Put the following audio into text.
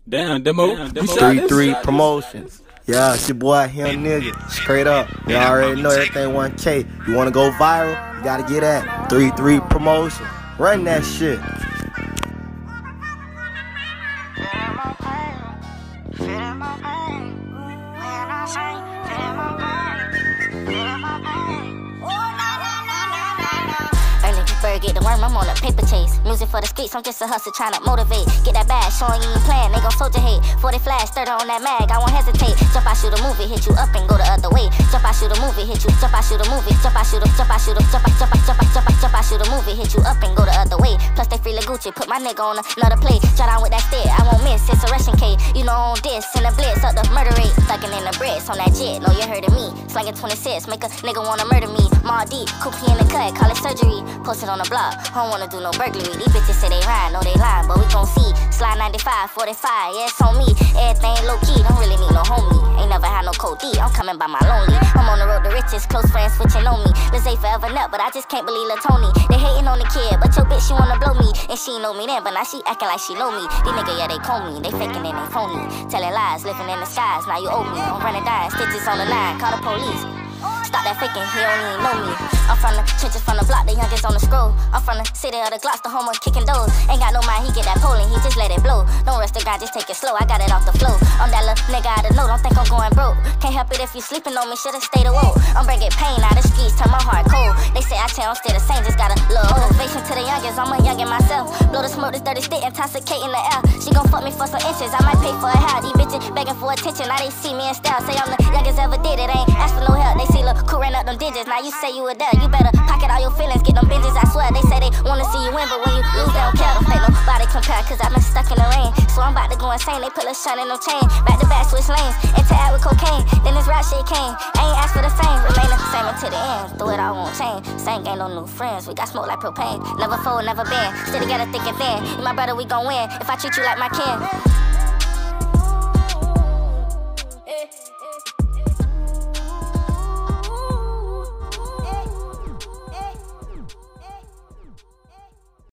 Damn, demo. 3-3 Promotions. Yeah, it's your boy, him nigga. Straight up. You already know everything 1K. You wanna go viral? You gotta get at 3-3 Promotions. Run that shit. Bird get the worm, I'm on a paper chase. Music for the streets, I'm just a hustler trying to motivate. Get that bag, showing you ain't playing, they gon' soldier hate. 40 flash, 30 on that mag, I won't hesitate. Jump, I shoot a movie, hit you up and go the other way. Jump, I shoot a movie, hit you, jump, I shoot a movie. Jump, I shoot a, jump, I shoot a, jump, I shoot a movie, hit you up and go the other way. Plus they free Gucci, put my nigga on another plate. Shut down with that stick, I won't miss, it's a Russian K. You know on this, in the blitz, up the murder rate. Thuggin' in the bricks, on that jet, know you heard of me. Slangin' 26, make a nigga wanna murder me. Mar deep, cookie in the cut, call it surgery. Posted on the block, don't wanna do no burglary. These bitches say they rhyme, know they lying, but we gon' see. Slide 95, 45, yeah, it's on me. Everything low key, don't really need no homie. Ain't never had no code D, I'm coming by my lonely. I'm on the road to riches, close friends switching on me. Let's say forever nut, but I just can't believe Lil Tony. They hating on the kid, but your bitch, she wanna blow me. And she know me then, but now she acting like she know me. These niggas, yeah, they call me, they faking and they phony. Telling lies, living in the skies, now you owe me. I'm running down, stitches on the line, call the police. Stop that faking, he don't even know me. I'm from the trenches, from the block, the youngest on the scroll. I'm from the city of the Glocks, the home of kicking doors. Ain't got no mind, he get that pole and he just let it blow. Don't rush the guy, just take it slow, I got it off the flow. I'm that little nigga out of know, don't think I'm going broke. Can't help it if you sleeping on me, should've stayed awoke. I'm bringing pain out the streets, turn my heart cold. They say I tell I'm still the same, just got a little motivation to the youngest, I'm a youngin' myself. Blow the smoke, this dirty stick, intoxicate in the air. She gon' fuck me for some inches, I might pay for a house. These bitches begging for attention, now they see me in style. Say I'm the youngest ever did it, ain't ask for no help. They see look cool, ran up them digits. Now you say you a dad, you better pocket all your feelings, get them binges, I swear. They say they wanna see you win, but when you lose, they don't care. Don't let nobody compare, cause I've been stuck in the rain. So I'm about to go insane, they put a shot in no chain. Back to back, switch lanes, interact with cocaine. Then this rap shit came, I ain't asked for the fame. Remain the same until the end, through it all won't change. Same ain't no new friends, we got smoke like propane. Never fold, never bend, stay together thick and thin. You my brother, we gon' win, if I treat you like my kin.